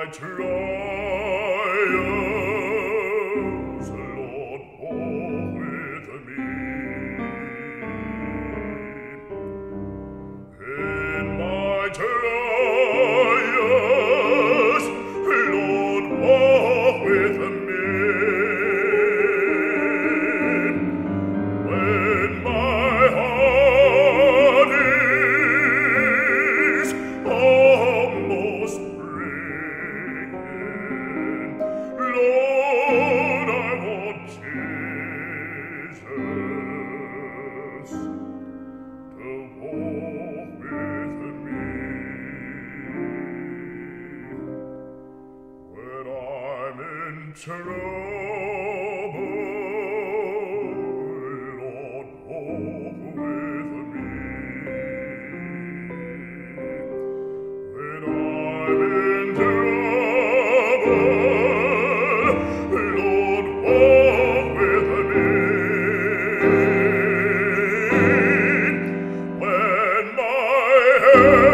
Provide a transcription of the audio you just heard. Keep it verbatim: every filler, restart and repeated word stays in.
trials, Lord, walk with me. In my trials, Lord, walk with me. When my heart is almost breaking, Lord, I want Jesus to walk with me. When I'm in trouble, Lord, walk with me. When I'm in trouble, Lord, walk with me. When my head